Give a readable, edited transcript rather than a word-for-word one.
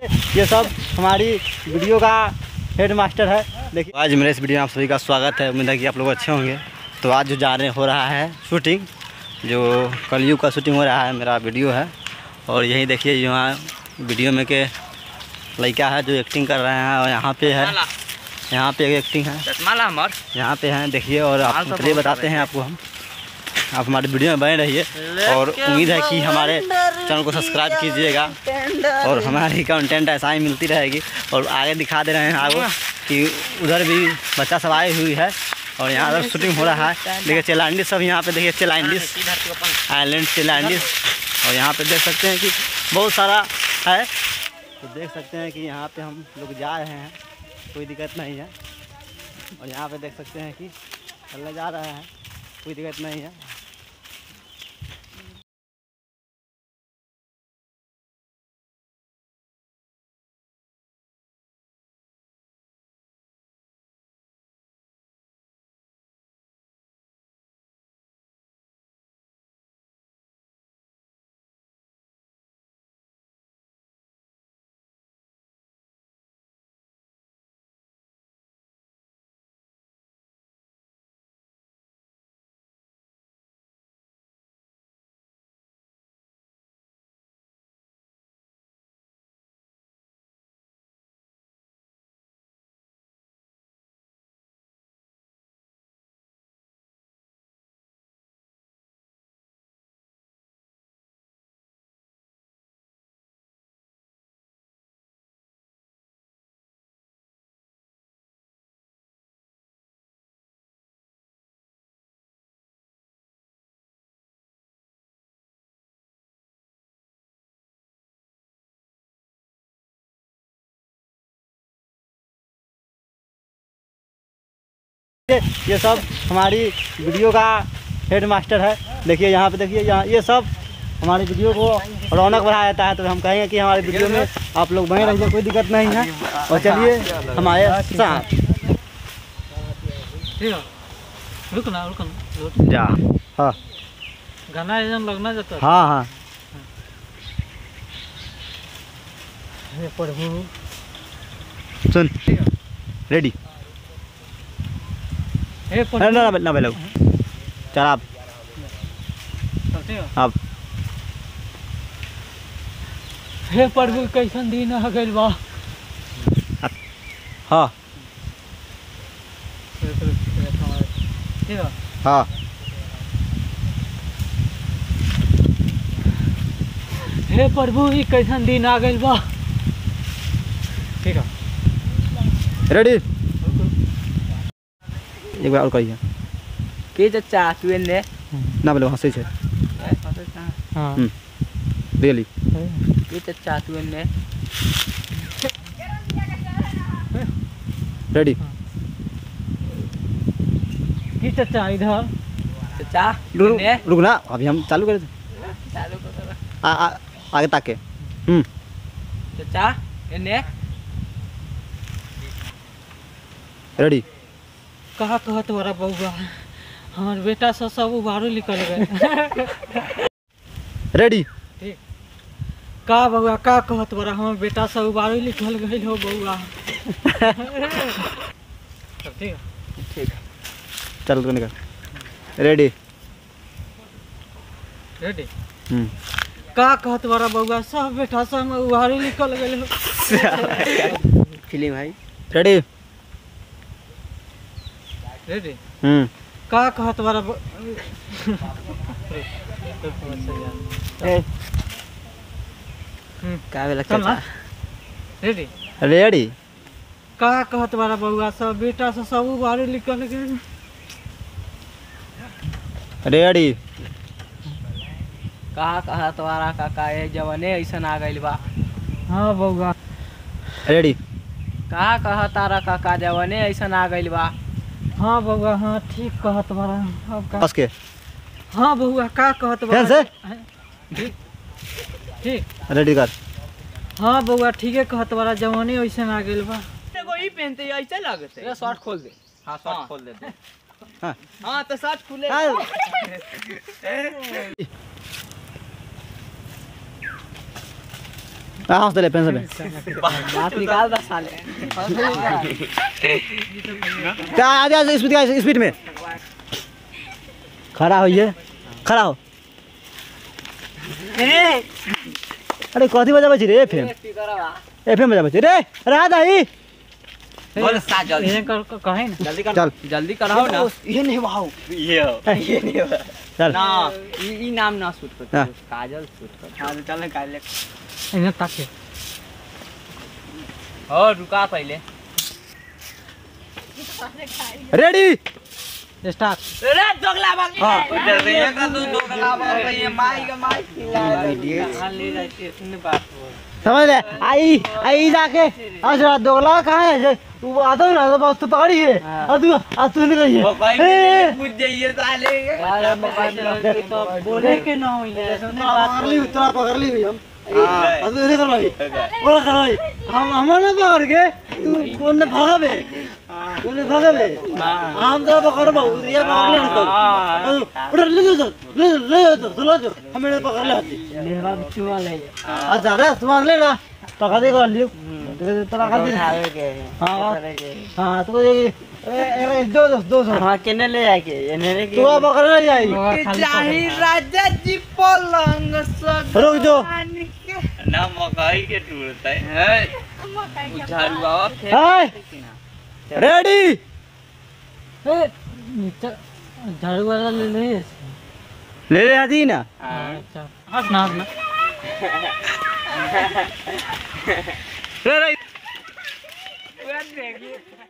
ये सब हमारी वीडियो का हेड मास्टर है। देखिए आज मेरे इस वीडियो में आप सभी का स्वागत है। उम्मीद है कि आप लोग अच्छे होंगे। तो आज जो हो रहा है शूटिंग, जो कलयुग का शूटिंग हो रहा है, मेरा वीडियो है। और यही देखिए यहाँ वीडियो में के लड़का है जो एक्टिंग कर रहे हैं। और यहाँ पे है, यहाँ पे एक्टिंग है, यहाँ पे हैं देखिए। और आप चलिए बताते हैं आपको हम, आप हमारे वीडियो में बने रहिए। और उम्मीद है कि हमारे चैनल को सब्सक्राइब कीजिएगा और हमारी कंटेंट ऐसा ही मिलती रहेगी। और आगे दिखा दे रहे हैं आपको कि उधर भी बच्चा सब आई हुई है और यहाँ पर शूटिंग हो रहा है। देखिए चेलांडिस सब यहाँ पे, देखिए चेलांडिस आइलैंड चेलांडिस। और यहाँ पे देख सकते हैं कि बहुत सारा है। तो देख सकते हैं कि यहाँ पे हम लोग जा रहे हैं, कोई दिक्कत नहीं है। और यहाँ पे देख सकते हैं कि चलने जा रहे हैं, कोई दिक्कत नहीं है। ये सब हमारी वीडियो का हेड मास्टर है। देखिए यहाँ पे, देखिए यहाँ ये सब हमारी वीडियो को रौनक बढ़ा देता है। तो हम कहेंगे कि हमारी वीडियो में आप लोग बने रहिए, कोई दिक्कत नहीं है। और चलिए हमारे साथ रुकना जा। हाँ गाना लगना जाता है। हाँ हाँ प्रभु सुन रेडी ना भाई लोग चल आप अब। हे प्रभु कैसन दिन आ गइल बा। हाँ हाँ हे प्रभु ही कैसन दिन आ गइल बा। ठीक है रेडी। एक बार और कहिए के चाचा तू ने ना बोलो हंसे छे। हां रियली के चाचा तू ने रेडी। के चाचा इधर चाचा रुक ना, अभी हम चालू कर आगे ताके। चाचा ने रेडी। कहा कहत बड़ा बउआ, हमार बेटा सब उबारू निकल गए। रेडी। ठीक का बउआ, का कहत बड़ा हमार बेटा सब उबारू निकल गए हो बउआ। ठीक ठीक चल तो निकल। Ready ready. का कहत बड़ा बउआ, सब बेटा सब उबारू निकल गए हो। फिल्म भाई रेडी रेडी। का कहत बड़ा का भी लगता है। Ready ready. का कहत बड़ा बउआ, सब बेटा से सब उबारू निकल गए। रेडी। कहा कहा तुम्हारा काका ये जवाने ऐसा आ गइल बा। हाँ बउआ रेडी। कहा कहा तारा काका जवाने ऐसा आ गइल बा। हाँ बउआ हाँ ठीक कहत बड़ा। अब का बस के हाँ बउआ का कहत बड़ा से ठीक ठीक रेडी कर। हाँ बउआ ठीक है कहत बड़ा, जवाने ऐसा आ गइल बा। एगो ई पहनते ऐसे लागते। ये शर्ट खोल दे। हाँ शर्ट खोल दे। हाँ हाँ तो शर्ट खुले। हंस दे पेन से बात निकाल दे साले। क्या आ जा स्पीड में खड़ा होइए, खड़ा हो। अरे कथी बजाबै छी रे? एफएम बजाबै छी रे। अरे आ दाई बोल सा जल्दी कहे ना, जल्दी कर, चल जल्दी कराओ ना। ये नहीं भाव, ये नहीं चल ना ई नाम ना शूट कर, काजल शूट कर। हां तो चल काजल इन्हें ताके। और रुका पहले। Ready start. रे दोगला भाग। हां जल्दी कर दो, दोगला भाग ये माई का माई खिला ले जाके इतने बात हो। समझ ले। आई जाके अच्छा दोगला कहाँ है? तू आता है ना तो बस तो पकड़ी है। तू नहीं कही है। पूछ जाइए साले। तो बोले के ना होइले पकड़ ली हम। तू नहीं कर भाई, बोला कर भाई। हम ना पकड़ के तू कौन ने भागा बे? कौन भागा बे? हम तो पकड़ बहु ये पकड़ ले तो उधर ले दो हमें पकड़ ले आती मेरा चुआ ले। अच्छा रे तुम ले ना पकड़ दे कर लियो तेरा कर दे। हां तो ये दो हां केने ले जाके एने तू पकड़ ले जाई चाही राजा जी पलंग सब। रुक जो ना मकाई के टूटता है झाड़ू बाबा फिर रेडी। झाड़ू वाला ले आती ना। अच्छा हट ना रे